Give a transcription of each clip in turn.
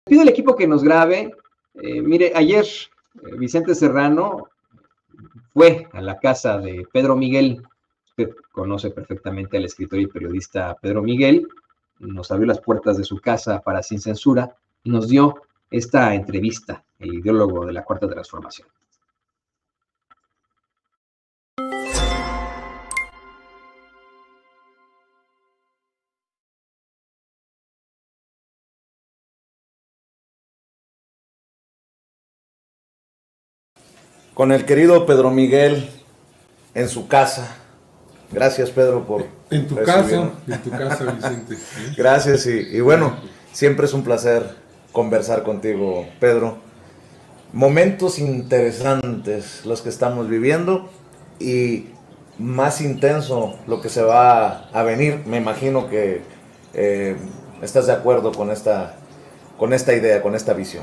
pido al equipo que nos grabe. Mire, ayer Vicente Serrano fue a la casa de Pedro Miguel. Usted conoce perfectamente al escritor y periodista Pedro Miguel. Nos abrió las puertas de su casa para Sin Censura y nos dio esta entrevista, el ideólogo de la Cuarta Transformación. Con el querido Pedro Miguel en su casa. Gracias, Pedro, por en tu casa, Vicente. Gracias, y bueno, siempre es un placer conversar contigo, Pedro. Momentos interesantes los que estamos viviendo y más intenso lo que se va a venir. Me imagino que estás de acuerdo con esta idea, con esta visión.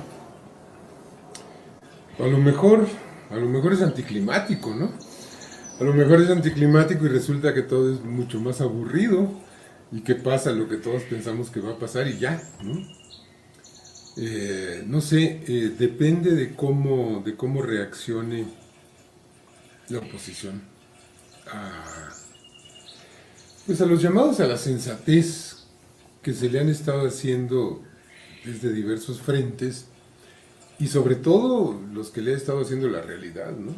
A lo mejor es anticlimático, ¿no? A lo mejor es anticlimático y resulta que todo es mucho más aburrido y que pasa lo que todos pensamos que va a pasar y ya, ¿no? No sé, depende de cómo reaccione la oposición pues a los llamados a la sensatez que se le han estado haciendo desde diversos frentes y sobre todo los que le ha estado haciendo la realidad, ¿no?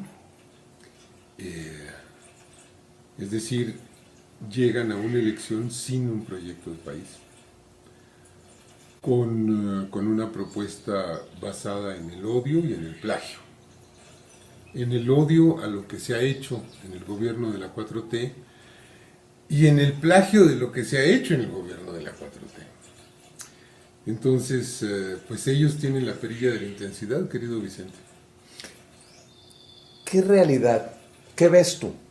Es decir, llegan a una elección sin un proyecto de país, con una propuesta basada en el odio y en el plagio. En el odio a lo que se ha hecho en el gobierno de la 4T y en el plagio de lo que se ha hecho en el gobierno de la 4T. Entonces, pues ellos tienen la perilla de la intensidad, querido Vicente. ¿Qué realidad? ¿Qué ves tú?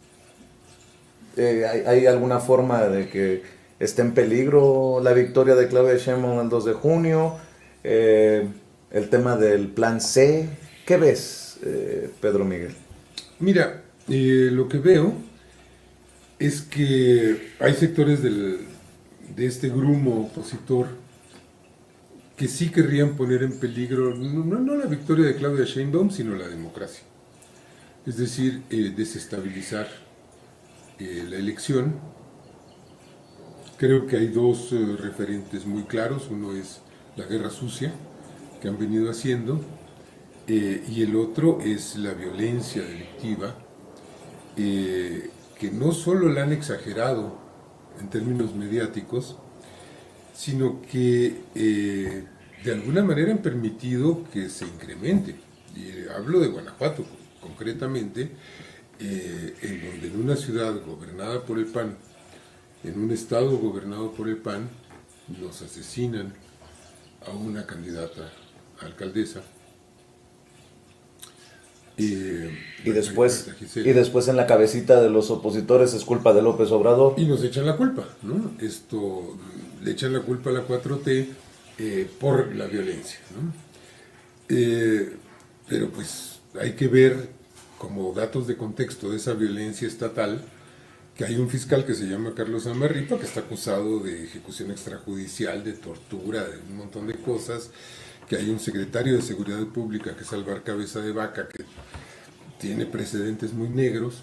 ¿Hay alguna forma de que esté en peligro la victoria de Claudia Sheinbaum el 2 de junio? El tema del plan C. ¿Qué ves, Pedro Miguel? Mira, lo que veo es que hay sectores de este grumo opositor que sí querrían poner en peligro no la victoria de Claudia Sheinbaum, sino la democracia. Es decir, desestabilizar la elección. Creo que hay dos referentes muy claros. Uno es la guerra sucia que han venido haciendo y el otro es la violencia delictiva que no solo la han exagerado en términos mediáticos, sino que de alguna manera han permitido que se incremente. Y hablo de Guanajuato concretamente, en donde en una ciudad gobernada por el PAN, en un estado gobernado por el PAN, nos asesinan a una candidata a alcaldesa. Y después en la cabecita de los opositores es culpa de López Obrador. Y nos echan la culpa, ¿no? Le echan la culpa a la 4T por la violencia, ¿no? Pero pues hay que ver como datos de contexto de esa violencia estatal que hay un fiscal que se llama Carlos Amarripa que está acusado de ejecución extrajudicial, de tortura, de un montón de cosas, que hay un secretario de Seguridad Pública que es Álvaro Cabeza de Vaca que tiene precedentes muy negros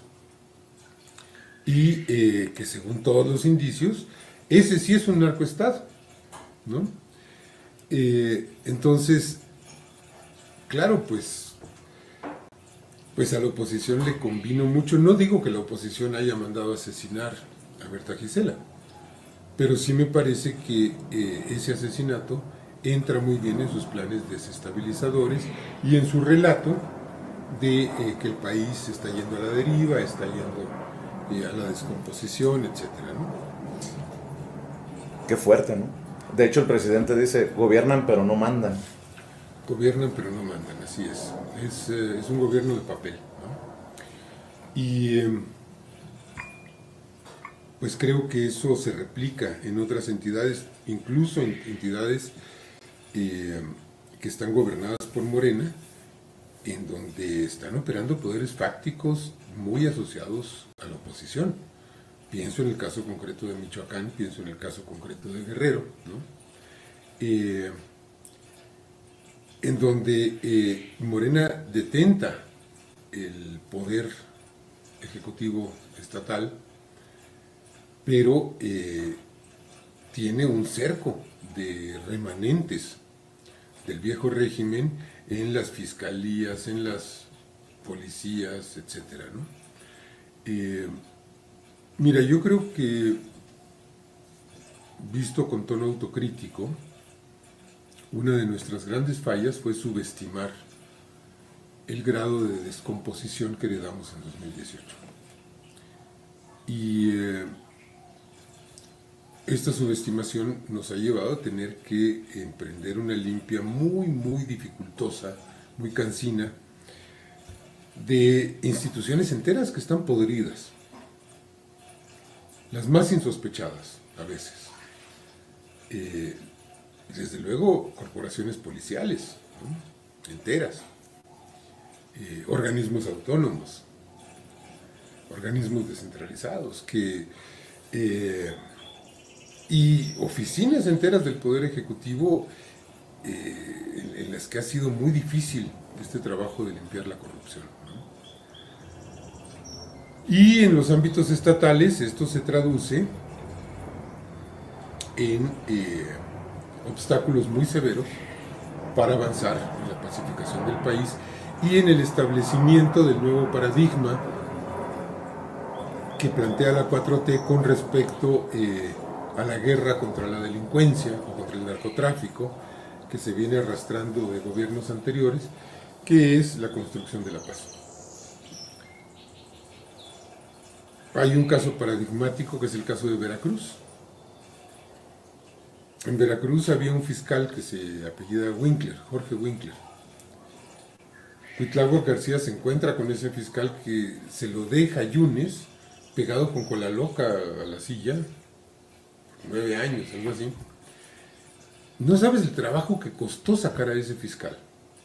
y que según todos los indicios, ese sí es un narcoestado, ¿no? Entonces, claro, pues a la oposición le convino mucho. No digo que la oposición haya mandado a asesinar a Berta Gisela, pero sí me parece que ese asesinato entra muy bien en sus planes desestabilizadores y en su relato de que el país está yendo a la deriva, está yendo a la descomposición, etcétera, ¿no? Qué fuerte, ¿no? De hecho, el presidente dice, gobiernan pero no mandan. Gobiernan pero no mandan, así es. Es un gobierno de papel, ¿no? Y pues creo que eso se replica en otras entidades, incluso en entidades que están gobernadas por Morena, en donde están operando poderes fácticos muy asociados a la oposición. Pienso en el caso concreto de Michoacán, pienso en el caso concreto de Guerrero, ¿no? en donde Morena detenta el poder ejecutivo estatal, pero tiene un cerco de remanentes del viejo régimen en las fiscalías, en las policías, etcétera, ¿no? Mira, yo creo que, visto con tono autocrítico, una de nuestras grandes fallas fue subestimar el grado de descomposición que heredamos en 2018. Y esta subestimación nos ha llevado a tener que emprender una limpia muy, muy dificultosa, muy cansina, de instituciones enteras que están podridas, las más insospechadas a veces. Desde luego, corporaciones policiales, ¿no? Enteras, organismos autónomos, organismos descentralizados, y oficinas enteras del Poder Ejecutivo en las que ha sido muy difícil este trabajo de limpiar la corrupción, ¿no? Y en los ámbitos estatales esto se traduce en obstáculos muy severos para avanzar en la pacificación del país y en el establecimiento del nuevo paradigma que plantea la 4T con respecto a la guerra contra la delincuencia o contra el narcotráfico que se viene arrastrando de gobiernos anteriores, que es la construcción de la paz. Hay un caso paradigmático que es el caso de Veracruz. En Veracruz había un fiscal que se apellida Winkler, Jorge Winkler. Cuitláhuac García se encuentra con ese fiscal que se lo deja Yunes pegado con cola loca a la silla, 9 años, algo así. No sabes el trabajo que costó sacar a ese fiscal.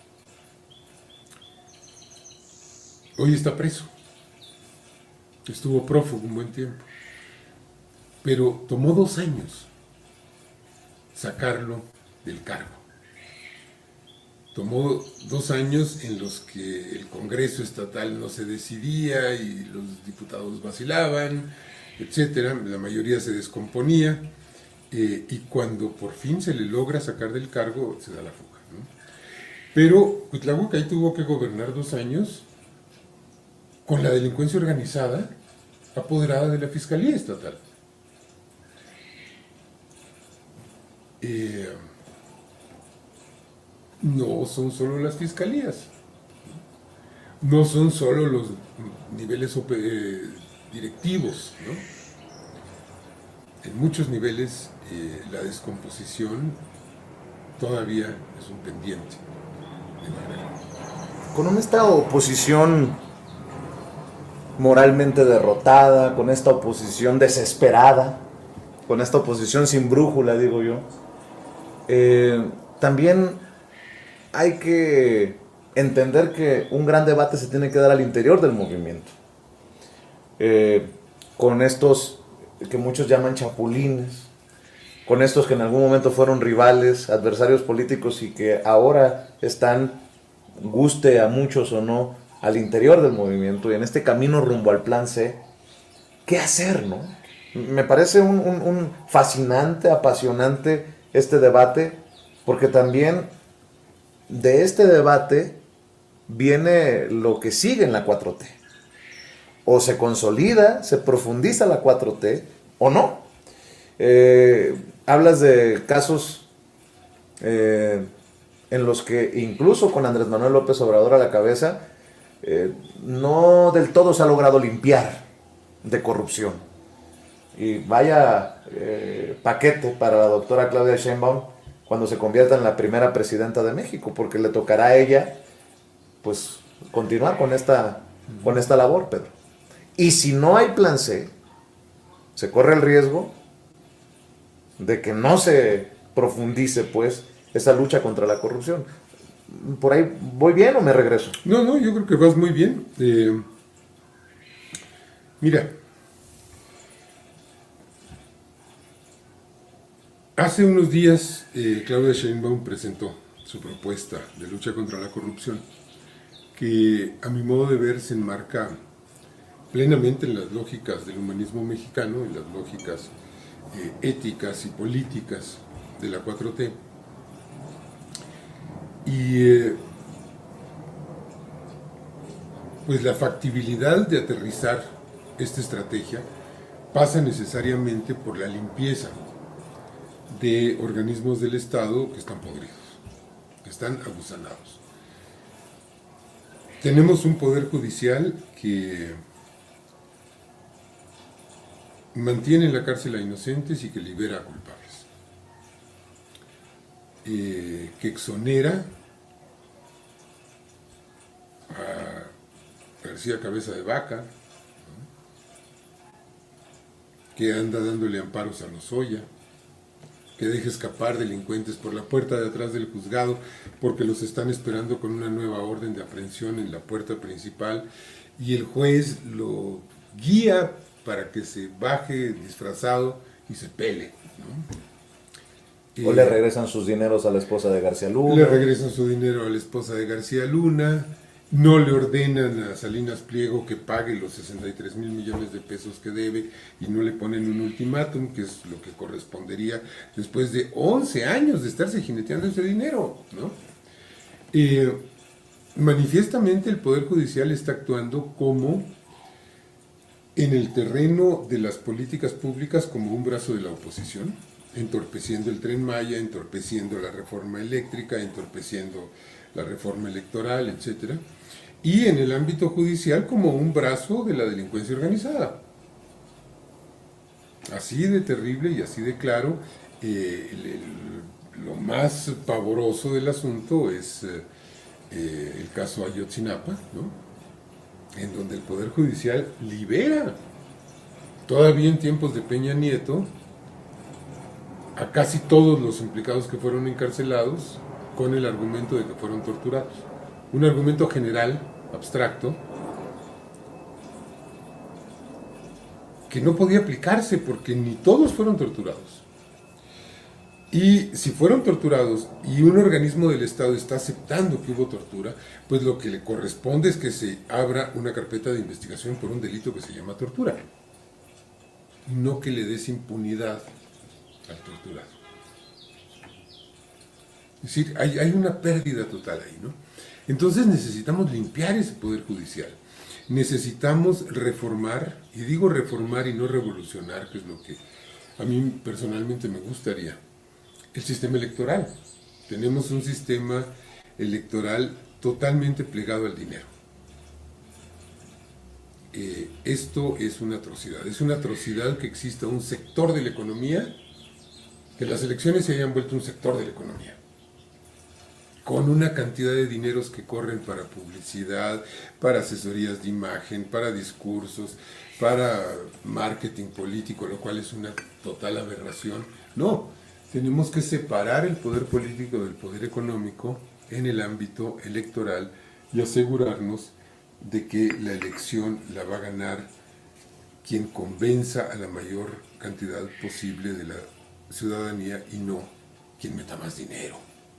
Hoy está preso. Estuvo prófugo un buen tiempo. Pero tomó 2 años sacarlo del cargo. Tomó 2 años en los que el Congreso estatal no se decidía y los diputados vacilaban, etcétera. La mayoría se descomponía. Y cuando por fin se le logra sacar del cargo, se da la fuga, ¿no? Pero Cuitláhuac ahí tuvo que gobernar 2 años con la delincuencia organizada apoderada de la Fiscalía Estatal. No son solo las fiscalías, no son solo los niveles directivos, ¿no? En muchos niveles la descomposición todavía es un pendiente de barrer. Con esta oposición moralmente derrotada, con esta oposición desesperada, con esta oposición sin brújula, digo yo, también hay que entender que un gran debate se tiene que dar al interior del movimiento. Con estos que muchos llaman chapulines, con estos que en algún momento fueron rivales, adversarios políticos y que ahora están, guste a muchos o no, al interior del movimiento y en este camino rumbo al plan C. ¿Qué hacer, no? Me parece un fascinante, apasionante este debate, porque también de este debate viene lo que sigue en la 4T. O se consolida, se profundiza la 4T, o no. Hablas de casos en los que incluso con Andrés Manuel López Obrador a la cabeza, no del todo se ha logrado limpiar de corrupción. Y vaya paquete para la doctora Claudia Sheinbaum cuando se convierta en la primera presidenta de México, porque le tocará a ella pues continuar con esta labor, Pedro. Y si no hay plan C, se corre el riesgo de que no se profundice pues esa lucha contra la corrupción. ¿Por ahí voy bien o me regreso? No, yo creo que vas muy bien. Mira, hace unos días Claudia Sheinbaum presentó su propuesta de lucha contra la corrupción, que a mi modo de ver se enmarca plenamente en las lógicas del humanismo mexicano, en las lógicas éticas y políticas de la 4T. Y pues la factibilidad de aterrizar esta estrategia pasa necesariamente por la limpieza de organismos del Estado que están podridos, que están aguzanados. Tenemos un poder judicial que mantiene en la cárcel a inocentes y que libera a culpables, que exonera a García Cabeza de Vaca, ¿no?, que anda dándole amparos a Lozoya, que deja escapar delincuentes por la puerta de atrás del juzgado porque los están esperando con una nueva orden de aprehensión en la puerta principal y el juez lo guía para que se baje disfrazado y se pele, ¿no? O le regresan sus dineros a la esposa de García Luna. Le regresan su dinero a la esposa de García Luna. No le ordenan a Salinas Pliego que pague los 63,000 millones de pesos que debe y no le ponen un ultimátum, que es lo que correspondería después de 11 años de estarse jineteando ese dinero, ¿no? Manifiestamente el Poder Judicial está actuando como en el terreno de las políticas públicas como un brazo de la oposición, entorpeciendo el Tren Maya, entorpeciendo la reforma eléctrica, entorpeciendo la reforma electoral, etc. Y en el ámbito judicial como un brazo de la delincuencia organizada. Así de terrible y así de claro. Lo más pavoroso del asunto es el caso Ayotzinapa, ¿no?, en donde el Poder Judicial libera, todavía en tiempos de Peña Nieto, a casi todos los implicados que fueron encarcelados con el argumento de que fueron torturados. Un argumento general, abstracto, que no podía aplicarse porque ni todos fueron torturados. Y si fueron torturados y un organismo del Estado está aceptando que hubo tortura, pues lo que le corresponde es que se abra una carpeta de investigación por un delito que se llama tortura. No que le des impunidad al torturado. Es decir, hay una pérdida total ahí, ¿no? Entonces necesitamos limpiar ese Poder Judicial. Necesitamos reformar, y digo reformar y no revolucionar, que es lo que a mí personalmente me gustaría, el sistema electoral. Tenemos un sistema electoral totalmente plegado al dinero. Esto es una atrocidad que exista un sector de la economía, que las elecciones se hayan vuelto un sector de la economía, con una cantidad de dineros que corren para publicidad, para asesorías de imagen, para discursos, para marketing político, lo cual es una total aberración. No, tenemos que separar el poder político del poder económico en el ámbito electoral y asegurarnos de que la elección la va a ganar quien convenza a la mayor cantidad posible de la ciudadanía y no quien meta más dinero.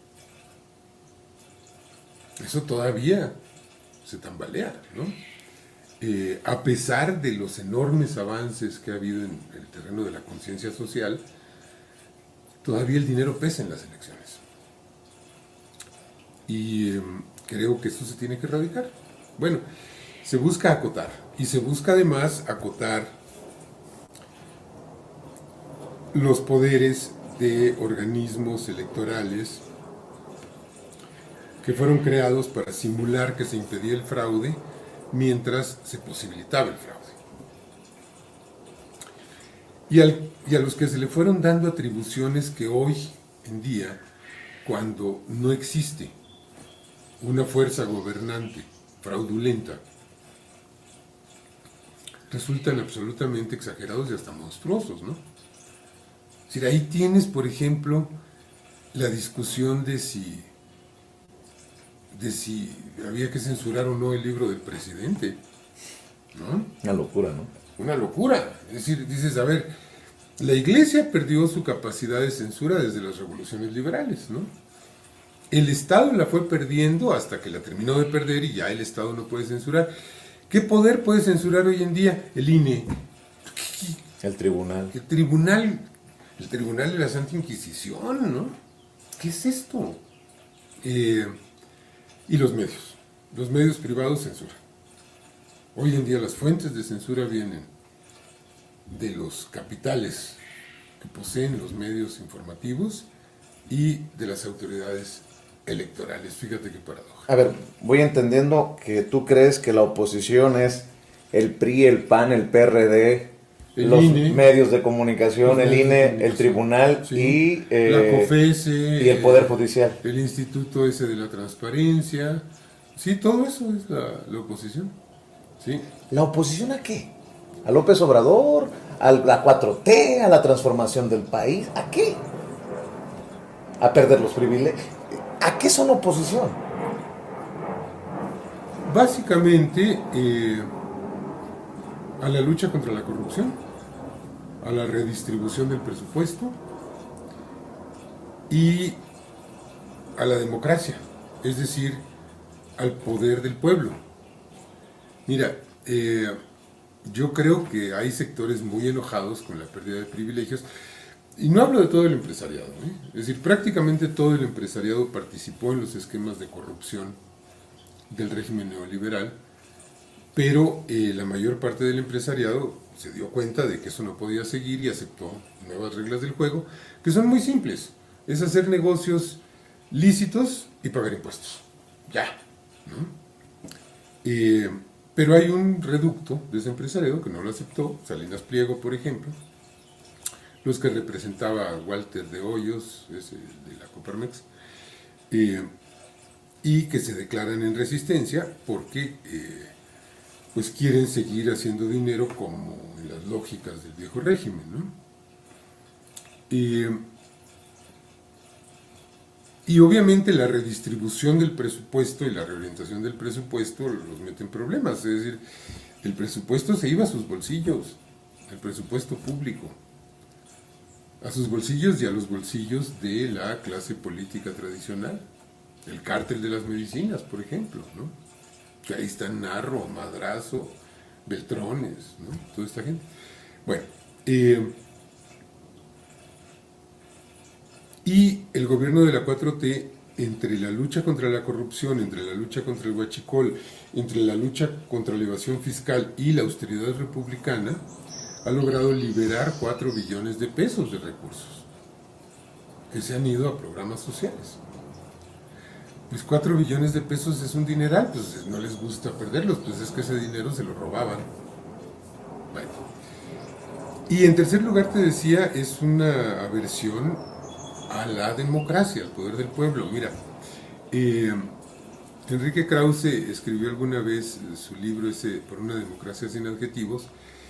Eso todavía se tambalea, ¿no? A pesar de los enormes avances que ha habido en el terreno de la conciencia social, todavía el dinero pesa en las elecciones. Y creo que eso se tiene que erradicar. Bueno, se busca acotar, y se busca además acotar los poderes de organismos electorales que fueron creados para simular que se impedía el fraude mientras se posibilitaba el fraude. Y a los que se le fueron dando atribuciones que hoy en día, cuando no existe una fuerza gobernante fraudulenta, resultan absolutamente exagerados y hasta monstruosos, ¿no? Es decir, ahí tienes, por ejemplo, la discusión de si había que censurar o no el libro del presidente, ¿no? Una locura, ¿no? Una locura. Es decir, dices, a ver, la Iglesia perdió su capacidad de censura desde las revoluciones liberales, ¿no? El Estado la fue perdiendo hasta que la terminó de perder y ya el Estado no puede censurar. ¿Qué poder puede censurar hoy en día? El INE. El tribunal. El tribunal de la Santa Inquisición, ¿no? ¿Qué es esto? Y los medios privados censuran. Hoy en día las fuentes de censura vienen de los capitales que poseen los medios informativos y de las autoridades electorales. Fíjate qué paradoja. A ver, voy entendiendo que tú crees que la oposición es el PRI, el PAN, el PRD, El los INE, medios de comunicación, los el medios de INE, el comunicación, tribunal sí, y la COFESE, y el Poder Judicial. el Instituto ese de la Transparencia. Sí, todo eso es la oposición. Sí. ¿La oposición a qué? ¿A López Obrador? ¿A la 4T? ¿A la transformación del país? ¿A qué? ¿A perder los privilegios? ¿A qué son oposición? Básicamente a la lucha contra la corrupción, a la redistribución del presupuesto y a la democracia, es decir, al poder del pueblo. Mira, yo creo que hay sectores muy enojados con la pérdida de privilegios, y no hablo de todo el empresariado, ¿eh? Es decir, prácticamente todo el empresariado participó en los esquemas de corrupción del régimen neoliberal, pero la mayor parte del empresariado se dio cuenta de que eso no podía seguir y aceptó nuevas reglas del juego, que son muy simples. Es hacer negocios lícitos y pagar impuestos. Ya. ¿No? Pero hay un reducto de ese empresariado que no lo aceptó, Salinas Pliego, por ejemplo, los que representaba Walter de Hoyos, ese de la Coparmex, y que se declaran en resistencia porque pues quieren seguir haciendo dinero como en las lógicas del viejo régimen, ¿no? Y obviamente la redistribución del presupuesto y la reorientación del presupuesto los mete en problemas, es decir, el presupuesto se iba a sus bolsillos, el presupuesto público, a sus bolsillos y a los bolsillos de la clase política tradicional, el cártel de las medicinas, por ejemplo, ¿no? Que ahí están Narro, Madrazo, Beltrones, ¿no? Toda esta gente. Bueno, y el gobierno de la 4T, entre la lucha contra la corrupción, entre la lucha contra el huachicol, entre la lucha contra la evasión fiscal y la austeridad republicana, ha logrado liberar 4 billones de pesos de recursos que se han ido a programas sociales. Pues 4 billones de pesos es un dineral, pues no les gusta perderlos, pues es que ese dinero se lo robaban. Bueno. Y en tercer lugar te decía, es una aversión a la democracia, al poder del pueblo. Mira, Enrique Krause escribió alguna vez su libro ese, Por una democracia sin adjetivos,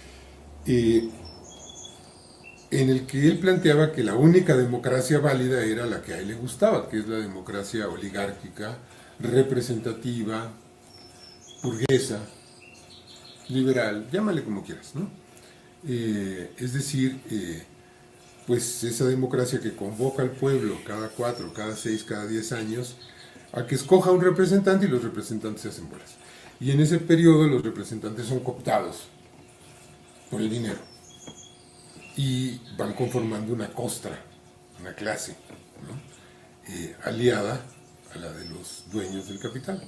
en el que él planteaba que la única democracia válida era la que a él le gustaba, que es la democracia oligárquica, representativa, burguesa, liberal, llámale como quieras, ¿no? Es decir, pues esa democracia que convoca al pueblo cada 4, cada 6, cada 10 años a que escoja un representante y los representantes se hacen bolas. Y en ese periodo los representantes son cooptados por el dinero y van conformando una costra, una clase, ¿no? Aliada a la de los dueños del capital.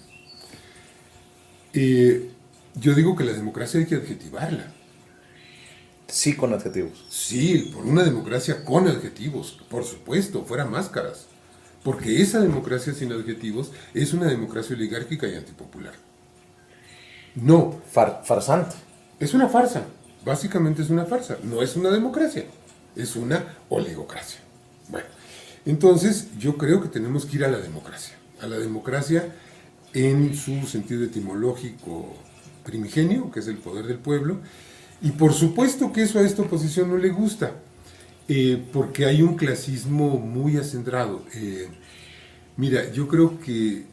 Yo digo que la democracia hay que adjetivarla. Sí, con adjetivos. Sí, por una democracia con adjetivos, por supuesto, fuera máscaras. Porque esa democracia sin adjetivos es una democracia oligárquica y antipopular. No. Farsante. Es una farsa. Básicamente es una farsa. No es una democracia. Es una oligocracia. Bueno, entonces yo creo que tenemos que ir a la democracia. A la democracia en su sentido etimológico primigenio, que es el poder del pueblo. Y por supuesto que eso a esta oposición no le gusta, porque hay un clasismo muy acendrado. Mira, yo creo que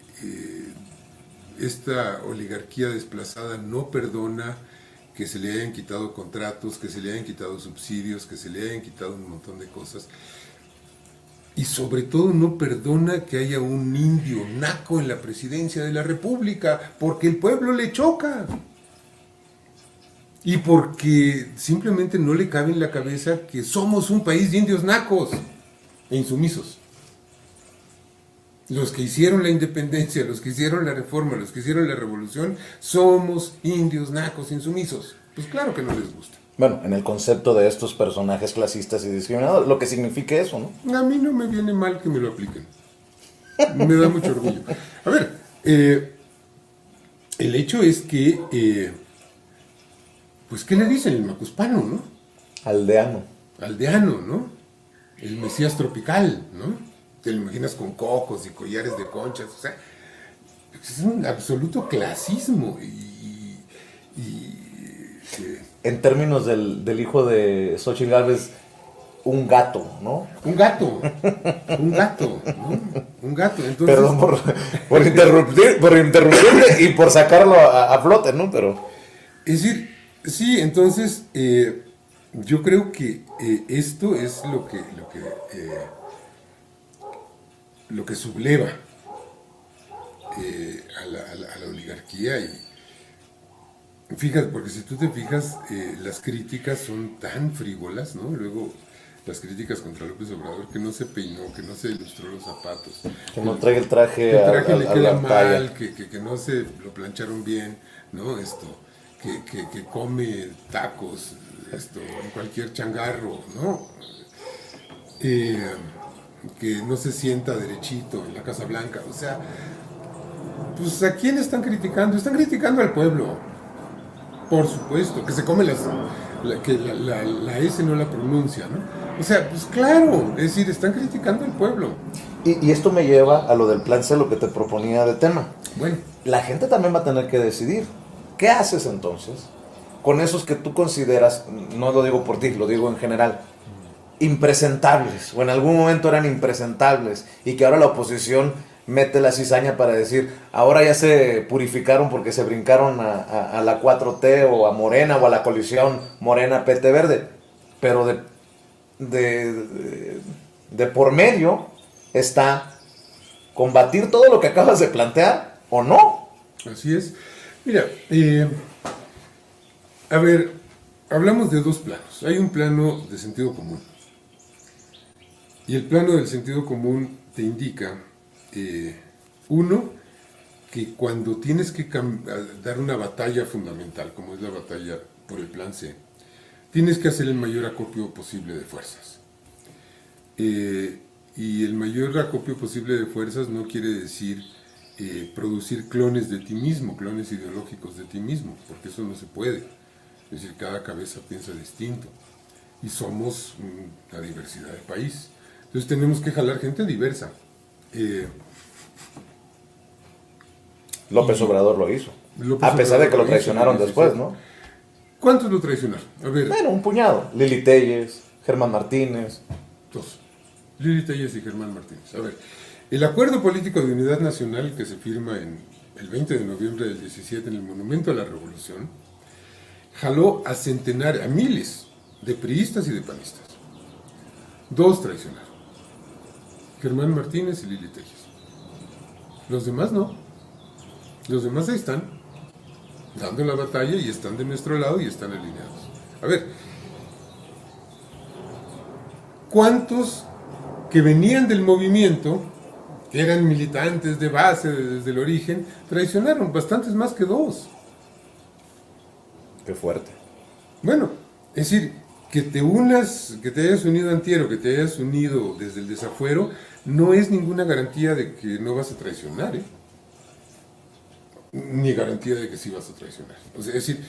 esta oligarquía desplazada no perdona que se le hayan quitado contratos, que se le hayan quitado subsidios, que se le hayan quitado un montón de cosas. Y sobre todo no perdona que haya un indio naco en la presidencia de la República, porque el pueblo le choca. Y porque simplemente no le cabe en la cabeza que somos un país de indios nacos e insumisos. Los que hicieron la independencia, los que hicieron la reforma, los que hicieron la revolución, somos indios nacos insumisos. Pues claro que no les gusta. Bueno, en el concepto de estos personajes clasistas y discriminados, lo que significa eso, ¿no? A mí no me viene mal que me lo apliquen. Me da mucho orgullo. A ver, el hecho es que, pues, ¿qué le dicen? El macuspano, ¿no? Aldeano. Aldeano, ¿no? El mesías tropical, ¿no? Te lo imaginas con cocos y collares de conchas, o sea, es un absoluto clasismo En términos del hijo de Xochitl Gálvez, un gato, ¿no? un gato, ¿no? Un gato, entonces... Perdón por interrumpirte y por sacarlo a flote, ¿no? Pero... Es decir, sí, entonces yo creo que esto es lo que subleva a la oligarquía. Y fíjate, porque si tú te fijas, las críticas son tan frívolas, ¿no? Luego las críticas contra López Obrador, que no se peinó, que no se ilustró los zapatos, Que no traiga el traje, que el traje le queda la talla. mal, que no se lo plancharon bien, ¿no? Que come tacos, en cualquier changarro, ¿no? Que no se sienta derechito en la Casa Blanca, o sea, pues ¿a quién están criticando? Están criticando al pueblo, por supuesto, que se come que la S no la pronuncia, ¿no? O sea, pues claro, es decir, están criticando al pueblo. Y esto me lleva a lo del plan C, lo que te proponía de tema. Bueno, La gente también va a tener que decidir. ¿Qué haces entonces con esos que tú consideras, no lo digo por ti, lo digo en general, impresentables, o en algún momento eran impresentables, y que ahora la oposición mete la cizaña para decir, ahora ya se purificaron porque se brincaron a la 4T o a Morena o a la coalición Morena-PT Verde? Pero de por medio está combatir todo lo que acabas de plantear, ¿o no? así es. Mira, a ver, hablamos de dos planos. Hay un plano de sentido común. Y el plano del sentido común te indica, uno, que cuando tienes que dar una batalla fundamental, como es la batalla por el plan C, tienes que hacer el mayor acopio posible de fuerzas. Y el mayor acopio posible de fuerzas no quiere decir producir clones de ti mismo, clones ideológicos de ti mismo, porque eso no se puede. Es decir, cada cabeza piensa distinto. Y somos la diversidad del país. Entonces tenemos que jalar gente diversa. López Obrador lo hizo. López A pesar de que lo Obrador traicionaron hizo, después, ¿no? ¿Cuántos lo traicionaron? A ver, Bueno, un puñado. Lili Telles, Germán Martínez. dos. Lili Telles y Germán Martínez. A ver, el acuerdo político de unidad nacional que se firma el 20 de noviembre del 17 en el Monumento a la Revolución, jaló a centenares, a miles de priistas y de panistas. Dos traicionaron. Germán Martínez y Lili Telles. Los demás no. Los demás ahí están, dando la batalla y están de nuestro lado y están alineados. A ver, ¿cuántos que venían del movimiento, que eran militantes de base desde el origen, traicionaron? Bastantes más que dos. Qué fuerte. Bueno, es decir, que te unas, que te hayas unido antier o que te hayas unido desde el desafuero, no es ninguna garantía de que no vas a traicionar, ¿eh? Ni garantía de que sí vas a traicionar. O sea, es decir,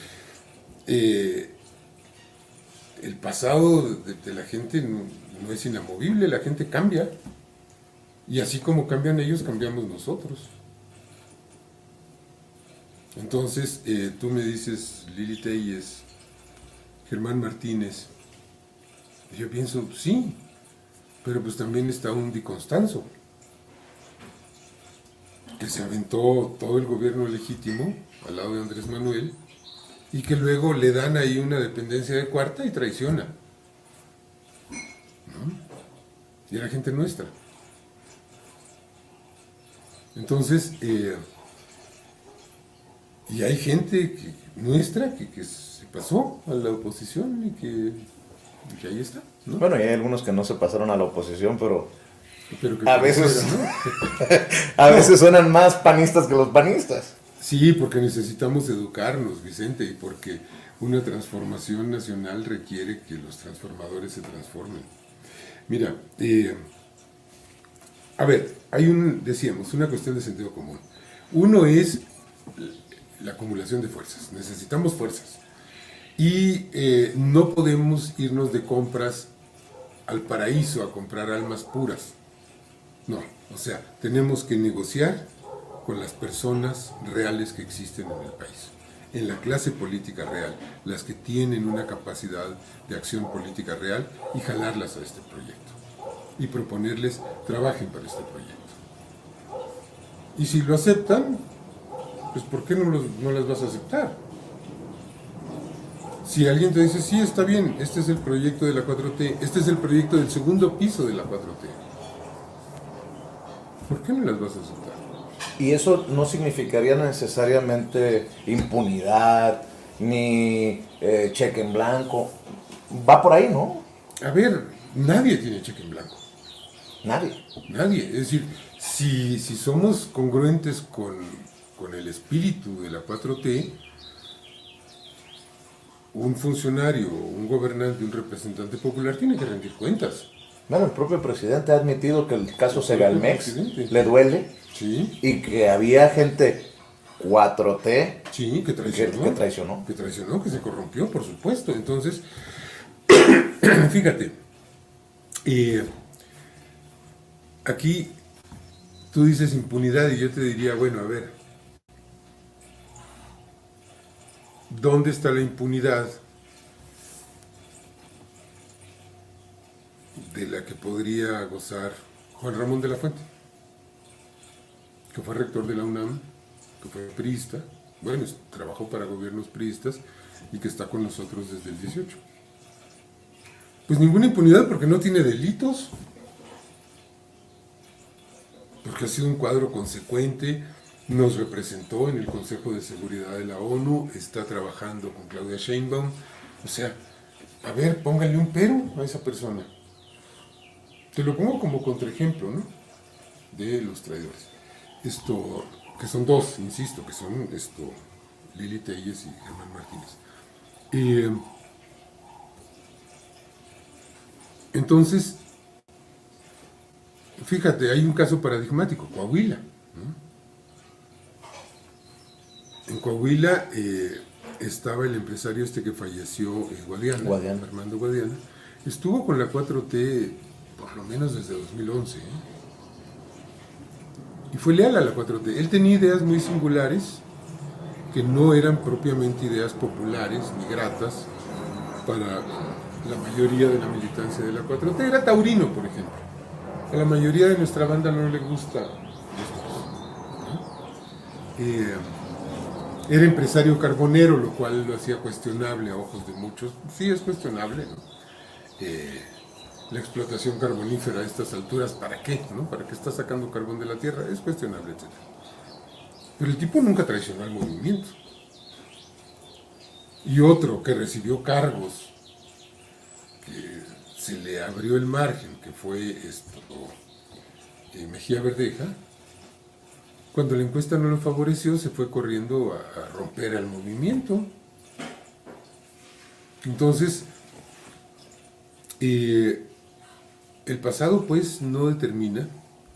el pasado de la gente no es inamovible, la gente cambia. Y así como cambian ellos, cambiamos nosotros. Entonces, tú me dices, Lili Telles, Germán Martínez. Yo pienso, sí, pero pues también está un Di Constanzo, que se aventó todo el gobierno legítimo al lado de Andrés Manuel y que luego le dan ahí una dependencia de cuarta y traiciona, ¿no? Y era gente nuestra. Entonces, y hay gente nuestra que se pasó a la oposición y que ahí está, ¿no? Bueno, y hay algunos que no se pasaron a la oposición, pero Pero que a veces, pareciera, ¿no? a veces suenan más panistas que los panistas. Sí, porque necesitamos educarnos, Vicente, y porque una transformación nacional requiere que los transformadores se transformen. Mira, a ver, decíamos, una cuestión de sentido común. Uno es la acumulación de fuerzas. Necesitamos fuerzas. Y no podemos irnos de compras al paraíso a comprar almas puras. No, o sea, tenemos que negociar con las personas reales que existen en el país, en la clase política real, las que tienen una capacidad de acción política real, y jalarlas a este proyecto y proponerles trabajen para este proyecto. Y si lo aceptan, pues ¿por qué no las vas a aceptar? Si alguien te dice, sí, está bien, este es el proyecto de la 4T, este es el proyecto del segundo piso de la 4T, ¿por qué no las vas a aceptar? Y eso no significaría necesariamente impunidad, ni cheque en blanco. Va por ahí, ¿no? A ver, nadie tiene cheque en blanco. Nadie. Nadie. Es decir, si somos congruentes con el espíritu de la 4T, un funcionario, un gobernante, un representante popular tiene que rendir cuentas. Bueno, el propio presidente ha admitido que el caso El Segalmex presidente. le duele, Sí, y que había gente 4T sí, que traicionó. que traicionó. Que traicionó, que se corrompió, por supuesto. Entonces, fíjate, aquí tú dices impunidad y yo te diría, bueno, a ver, ¿dónde está la impunidad de la que podría gozar Juan Ramón de la Fuente, que fue rector de la UNAM, que fue priista, bueno, trabajó para gobiernos priistas y que está con nosotros desde el 18? Pues ninguna impunidad, porque no tiene delitos, porque ha sido un cuadro consecuente, nos representó en el Consejo de Seguridad de la ONU, está trabajando con Claudia Sheinbaum. O sea, a ver, pónganle un pero a esa persona. Te lo pongo como contraejemplo, ¿no?, de los traidores. Que son dos, insisto, que son Lili Telles y Germán Martínez. Entonces, fíjate, hay un caso paradigmático, Coahuila, ¿no? En Coahuila estaba el empresario que falleció, Guadiana, Armando Guadiana. Estuvo con la 4T por lo menos desde 2011, y fue leal a la 4T. Él tenía ideas muy singulares que no eran propiamente ideas populares ni gratas para la mayoría de la militancia de la 4T. Era taurino, por ejemplo. A la mayoría de nuestra banda no le gusta esto, ¿no? Era empresario carbonero, lo cual lo hacía cuestionable a ojos de muchos. Sí, es cuestionable, ¿no? La explotación carbonífera a estas alturas, ¿para qué? ¿No? ¿Para qué está sacando carbón de la tierra? Es cuestionable, etc. Pero el tipo nunca traicionó al movimiento. Y otro que recibió cargos, que se le abrió el margen, que fue Mejía Verdeja, cuando la encuesta no lo favoreció, se fue corriendo a romper al movimiento. Entonces, el pasado pues no determina.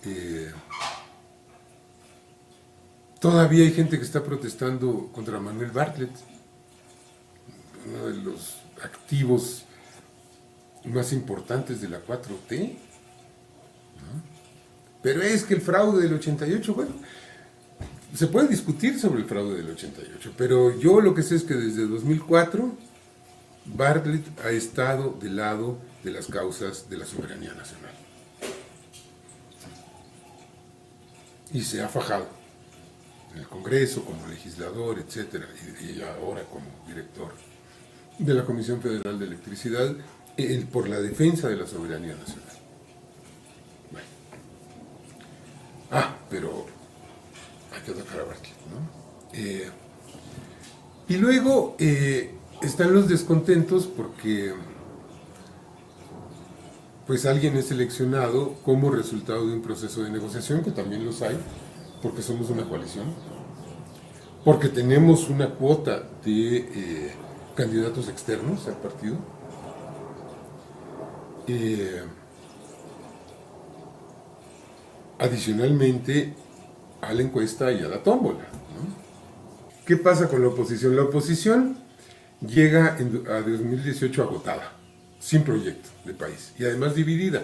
Todavía hay gente que está protestando contra Manuel Bartlett, uno de los activos más importantes de la 4T, ¿no? Pero es que el fraude del 88, bueno, se puede discutir sobre el fraude del 88, pero yo lo que sé es que desde 2004 Bartlett ha estado del lado de las causas de la soberanía nacional. Y se ha fajado en el Congreso como legislador, etc. Y ahora como director de la Comisión Federal de Electricidad por la defensa de la soberanía nacional. Bueno. Pero que atacar a Bartlett, ¿no? Y luego están los descontentos porque pues alguien es seleccionado como resultado de un proceso de negociación, que también los hay, porque somos una coalición, porque tenemos una cuota de candidatos externos al partido. Adicionalmente a la encuesta y a la tómbola, ¿no? ¿Qué pasa con la oposición? La oposición llega a 2018 agotada, sin proyecto de país y además dividida.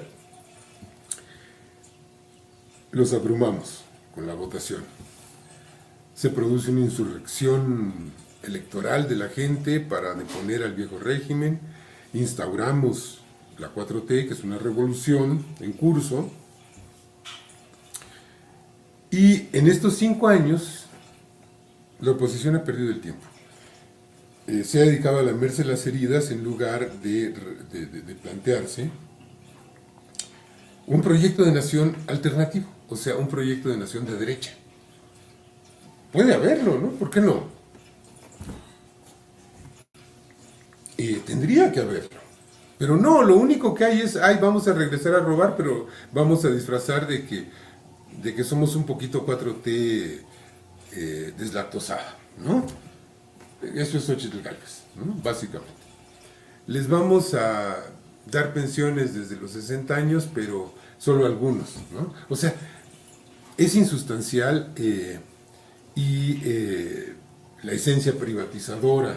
Los abrumamos con la votación. Se produce una insurrección electoral de la gente para deponer al viejo régimen. Instauramos la 4T, que es una revolución en curso. Y en estos 5 años, la oposición ha perdido el tiempo. Se ha dedicado a lamerse las heridas en lugar de plantearse un proyecto de nación alternativo, o sea, un proyecto de nación de derecha. Puede haberlo, ¿no? ¿Por qué no? Tendría que haberlo. Pero no, lo único que hay es, vamos a regresar a robar, pero vamos a disfrazar de que somos un poquito 4T deslactosada, ¿no? Eso es Xochitl Gálvez, ¿no? Básicamente. Les vamos a dar pensiones desde los 60 años, pero solo algunos, ¿no? O sea, es insustancial y la esencia privatizadora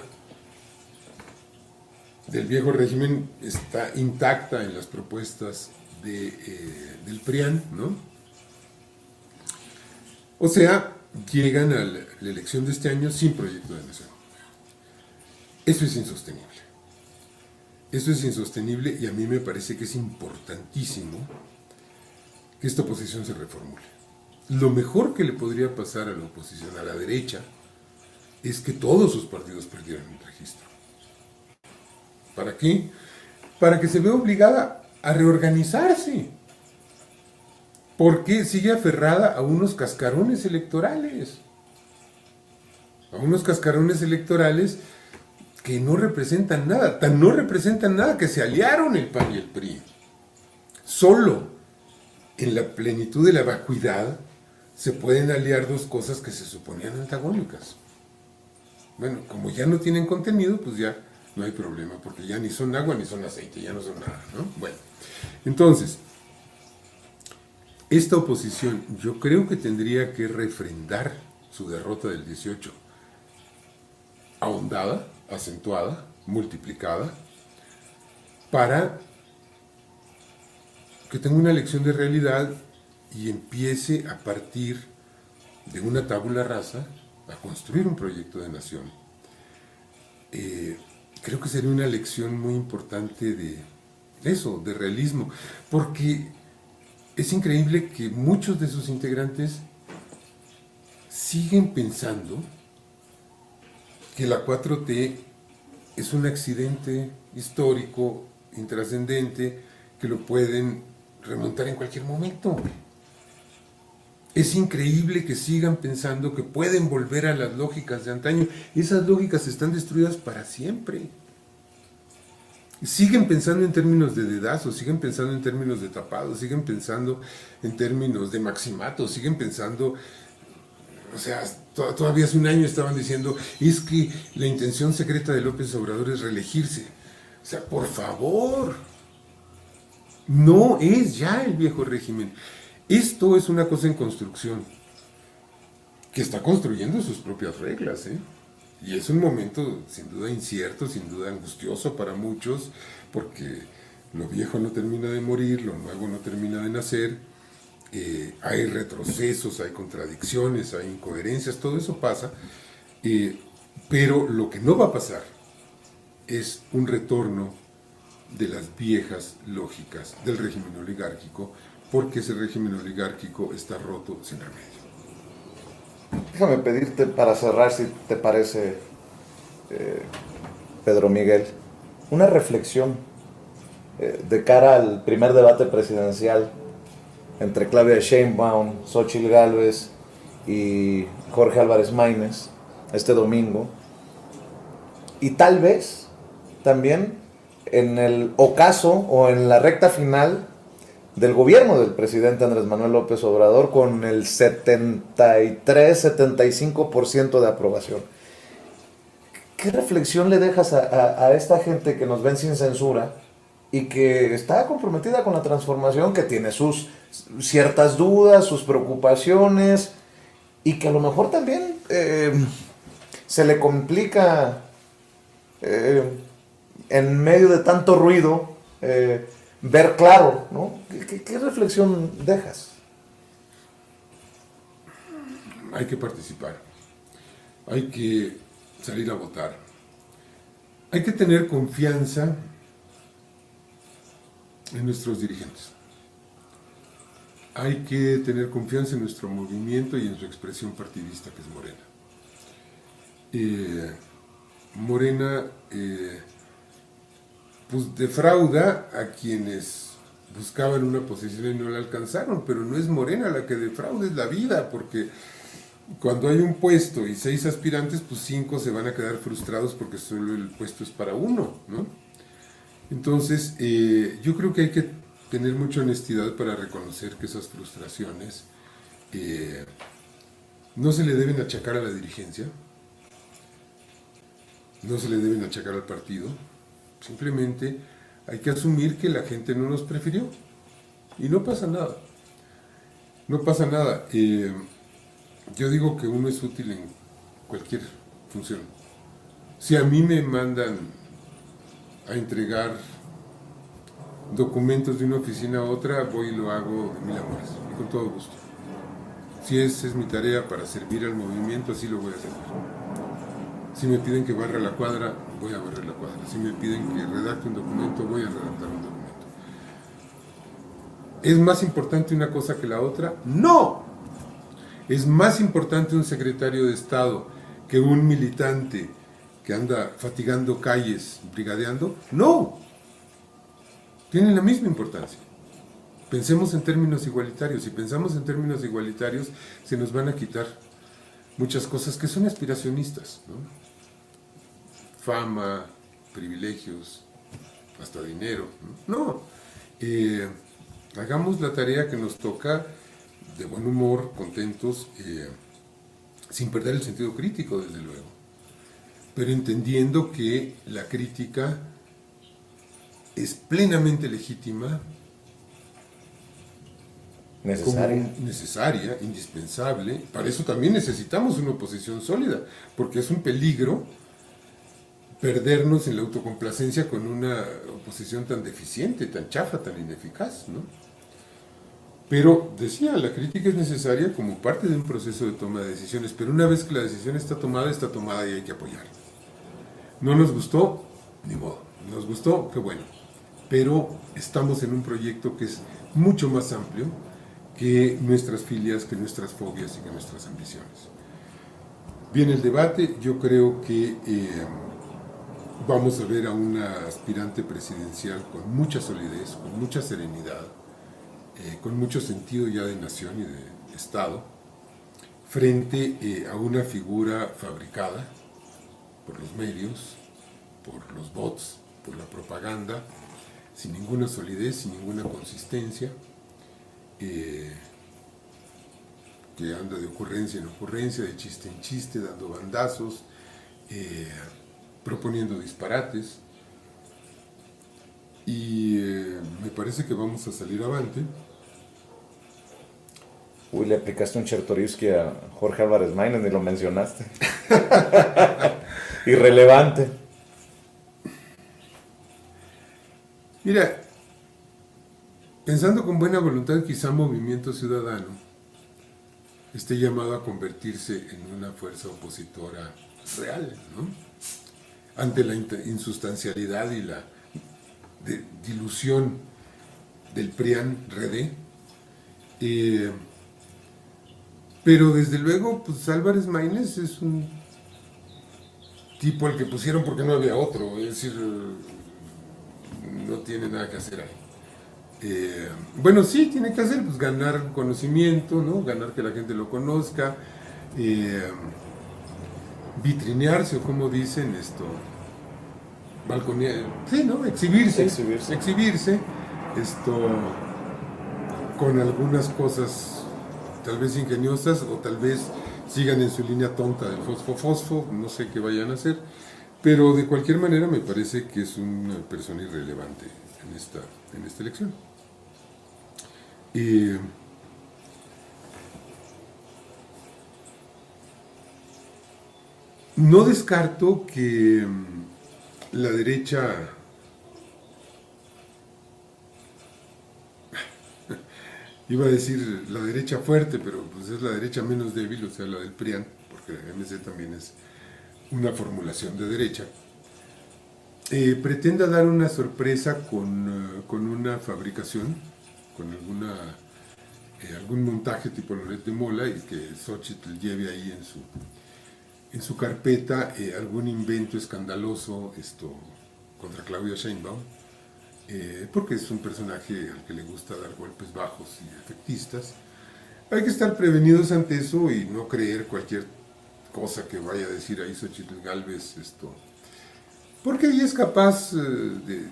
del viejo régimen está intacta en las propuestas del PRIAN, ¿no? O sea, llegan a la elección de este año sin proyecto de nación. Eso es insostenible. Eso es insostenible y a mí me parece que es importantísimo que esta oposición se reformule. Lo mejor que le podría pasar a la oposición, a la derecha, es que todos sus partidos perdieran el registro. ¿Para qué? Para que se vea obligada a reorganizarse. Porque sigue aferrada a unos cascarones electorales. A unos cascarones electorales que no representan nada. Tan no representan nada que se aliaron el PAN y el PRI. Solo en la plenitud de la vacuidad se pueden aliar dos cosas que se suponían antagónicas. Bueno, como ya no tienen contenido, pues ya no hay problema, porque ya ni son agua ni son aceite, ya no son nada, ¿no? Bueno, entonces, esta oposición yo creo que tendría que refrendar su derrota del 18, ahondada, acentuada, multiplicada, para que tenga una lección de realidad y empiece a partir de una tabula rasa a construir un proyecto de nación. Creo que sería una lección muy importante de eso, de realismo, porque es increíble que muchos de sus integrantes siguen pensando que la 4T es un accidente histórico, intrascendente, que lo pueden remontar en cualquier momento. Es increíble que sigan pensando que pueden volver a las lógicas de antaño. Esas lógicas están destruidas para siempre. Siguen pensando en términos de dedazos, siguen pensando en términos de tapados, siguen pensando en términos de maximatos, siguen pensando, o sea, todavía hace un año estaban diciendo, es que la intención secreta de López Obrador es reelegirse. O sea, por favor, no es ya el viejo régimen. Esto es una cosa en construcción, que está construyendo sus propias reglas, ¿eh? Y es un momento sin duda incierto, sin duda angustioso para muchos, porque lo viejo no termina de morir, lo nuevo no termina de nacer, hay retrocesos, hay contradicciones, hay incoherencias, todo eso pasa, pero lo que no va a pasar es un retorno de las viejas lógicas del régimen oligárquico, porque ese régimen oligárquico está roto sin remedio. Déjame pedirte para cerrar, si te parece, Pedro Miguel, una reflexión de cara al primer debate presidencial entre Claudia Sheinbaum, Xochitl Gálvez y Jorge Álvarez Maínez este domingo. Y tal vez también en el ocaso o en la recta final del gobierno del presidente Andrés Manuel López Obrador con el 73-75% de aprobación. ¿Qué reflexión le dejas a esta gente que nos ven sin censura y que está comprometida con la transformación, que tiene sus ciertas dudas, sus preocupaciones y que a lo mejor también se le complica en medio de tanto ruido ver claro, ¿no? ¿Qué reflexión dejas? Hay que participar, hay que salir a votar, hay que tener confianza en nuestros dirigentes, hay que tener confianza en nuestro movimiento y en su expresión partidista, que es Morena. Morena pues defrauda a quienes buscaban una posición y no la alcanzaron, pero no es Morena la que defrauda, es la vida, porque cuando hay un puesto y 6 aspirantes, pues 5 se van a quedar frustrados porque solo el puesto es para uno, ¿no? Entonces, yo creo que hay que tener mucha honestidad para reconocer que esas frustraciones no se le deben achacar a la dirigencia, no se le deben achacar al partido, simplemente hay que asumir que la gente no nos prefirió y no pasa nada, no pasa nada. Yo digo que uno es útil en cualquier función. Si a mí me mandan a entregar documentos de una oficina a otra, voy y lo hago de mil amores, y con todo gusto. Si esa es mi tarea para servir al movimiento, así lo voy a hacer. Si me piden que barra la cuadra, voy a barrer la cuadra. Si me piden que redacte un documento, voy a redactar un documento. ¿Es más importante una cosa que la otra? ¡No! ¿Es más importante un secretario de Estado que un militante que anda fatigando calles, brigadeando? ¡No! Tienen la misma importancia. Pensemos en términos igualitarios. Si pensamos en términos igualitarios, se nos van a quitar muchas cosas que son aspiracionistas, ¿no? Fama, privilegios, hasta dinero, ¿no? Hagamos la tarea que nos toca de buen humor, contentos, sin perder el sentido crítico, desde luego, pero entendiendo que la crítica es plenamente legítima, necesaria, indispensable. Para eso también necesitamos una oposición sólida, porque es un peligro perdernos en la autocomplacencia con una oposición tan deficiente, tan chafa, tan ineficaz, ¿no? Pero, decía, la crítica es necesaria como parte de un proceso de toma de decisiones, pero una vez que la decisión está tomada y hay que apoyar. No nos gustó, ni modo. Nos gustó, qué bueno. Pero estamos en un proyecto que es mucho más amplio que nuestras filias, que nuestras fobias y que nuestras ambiciones. Viene el debate, yo creo que vamos a ver a una aspirante presidencial con mucha solidez, con mucha serenidad, con mucho sentido ya de nación y de Estado, frente a una figura fabricada por los medios, por los bots, por la propaganda, sin ninguna solidez, sin ninguna consistencia, que anda de ocurrencia en ocurrencia, de chiste en chiste, dando bandazos, proponiendo disparates, y me parece que vamos a salir avante. Uy, le aplicaste un Chertorivsky a Jorge Álvarez Maínez, ni lo mencionaste. Irrelevante. Mira, pensando con buena voluntad, quizá Movimiento Ciudadano esté llamado a convertirse en una fuerza opositora real, ¿no? Ante la insustancialidad y la dilución del PRIAN-RD. Pero desde luego, pues Álvarez Maínez es un tipo al que pusieron porque no había otro, es decir, no tiene nada que hacer ahí. Bueno, sí, tiene que hacer, pues ganar conocimiento, ¿no? Ganar que la gente lo conozca, vitrinearse, o como dicen esto, balconear, sí, ¿no? Exhibirse, esto, con algunas cosas tal vez ingeniosas, o tal vez sigan en su línea tonta del fosfo, no sé qué vayan a hacer, pero de cualquier manera me parece que es una persona irrelevante en esta elección. No descarto que la derecha iba a decir la derecha fuerte, pero pues es la derecha menos débil, o sea, la del PRIAN, porque la MC también es una formulación de derecha, pretenda dar una sorpresa con una fabricación, con algún montaje tipo Loret de Mola, y que Xochitl lleve ahí en su carpeta algún invento escandaloso contra Claudia Sheinbaum, porque es un personaje al que le gusta dar golpes bajos y efectistas. Hay que estar prevenidos ante eso y no creer cualquier cosa que vaya a decir ahí Xochitl Gálvez, porque ella es capaz de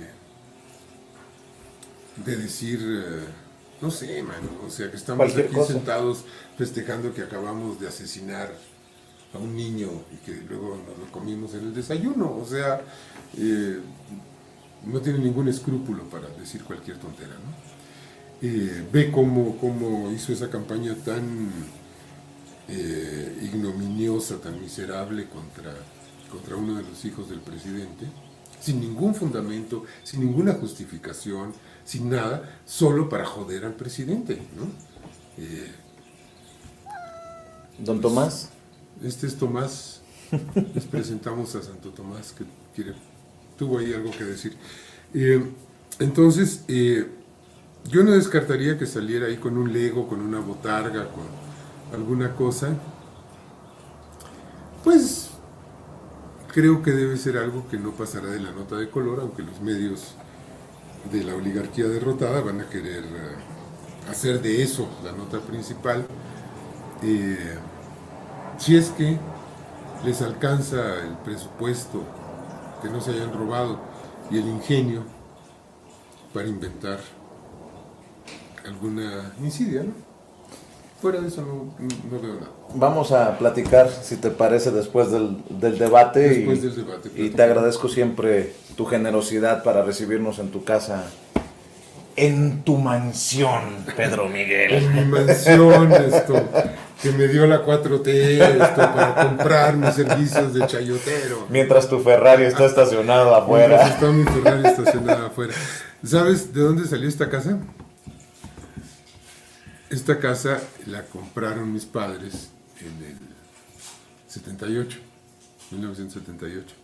decir, no sé, mano, o sea, que estamos Cualquier aquí cosa. Sentados festejando que acabamos de asesinar a un niño y que luego nos lo comimos en el desayuno, o sea, no tiene ningún escrúpulo para decir cualquier tontera, ¿no? Ve cómo hizo esa campaña tan ignominiosa, tan miserable contra uno de los hijos del presidente, sin ningún fundamento, sin ninguna justificación, sin nada, solo para joder al presidente, ¿no? Don Tomás. Este es Tomás, les presentamos a Santo Tomás, que tuvo ahí algo que decir. Entonces, yo no descartaría que saliera ahí con un Lego, con una botarga, con alguna cosa. Pues creo que debe ser algo que no pasará de la nota de color, aunque los medios de la oligarquía derrotada van a querer hacer de eso la nota principal. Si es que les alcanza el presupuesto, que no se hayan robado, y el ingenio para inventar alguna insidia, ¿no? Fuera de eso no veo nada. Vamos a platicar, si te parece, después del debate. Después del debate. Y te agradezco siempre tu generosidad para recibirnos en tu casa, en tu mansión, Pedro Miguel. En mi mansión, que me dio la 4T, para comprar mis servicios de chayotero. Mientras tu Ferrari está estacionado afuera. Mientras está mi Ferrari estacionada afuera. ¿Sabes de dónde salió esta casa? Esta casa la compraron mis padres en el 78, 1978.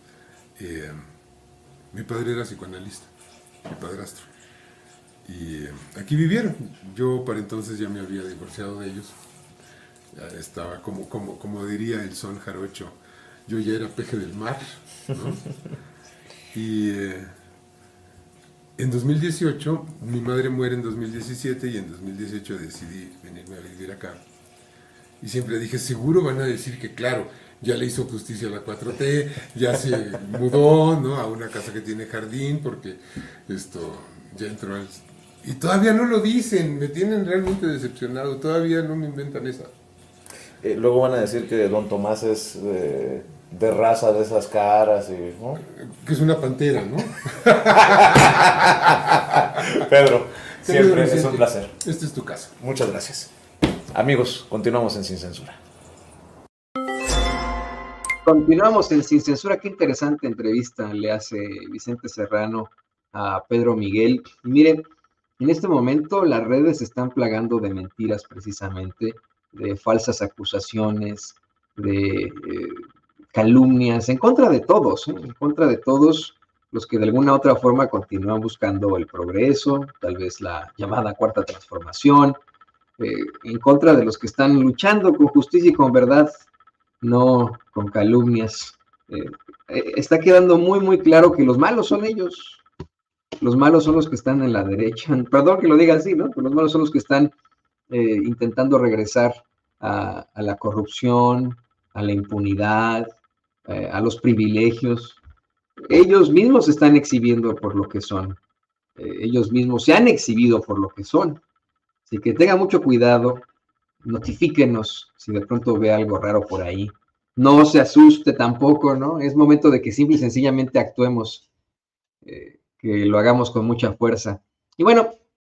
Mi padre era psicoanalista, mi padrastro. Y aquí vivieron. Yo para entonces ya me había divorciado de ellos. Ya estaba como diría el son jarocho, yo ya era peje del mar, ¿no? Y en 2018, mi madre muere en 2017 y en 2018 decidí venirme a vivir acá. Y siempre dije, seguro van a decir que claro, ya le hizo justicia a la 4T, ya se mudó, ¿no?, a una casa que tiene jardín, porque ya entró al... Y todavía no lo dicen, me tienen realmente decepcionado, todavía no me inventan esa. Luego van a decir que Don Tomás es de raza de esas caras, ¿no? Que es una pantera, ¿no? Pedro, siempre es un placer. Este es tu casa. Muchas gracias. Amigos, continuamos en Sin Censura. Continuamos en Sin Censura. Qué interesante entrevista le hace Vicente Serrano a Pedro Miguel. Y miren, en este momento las redes se están plagando de mentiras precisamente, de falsas acusaciones, de calumnias, en contra de todos, en contra de todos los que de alguna u otra forma continúan buscando el progreso, tal vez la llamada cuarta transformación, en contra de los que están luchando con justicia y con verdad, no con calumnias. Está quedando muy, muy claro que los malos son ellos. Los malos son los que están en la derecha. Perdón que lo diga así, ¿no? Pero los malos son los que están intentando regresar a la corrupción, a la impunidad, a los privilegios. Ellos mismos se están exhibiendo por lo que son. Ellos mismos se han exhibido por lo que son. Así que tengan mucho cuidado, notifíquenos si de pronto ve algo raro por ahí. No se asuste tampoco, ¿no? Es momento de que simple y sencillamente actuemos, que lo hagamos con mucha fuerza. Y bueno,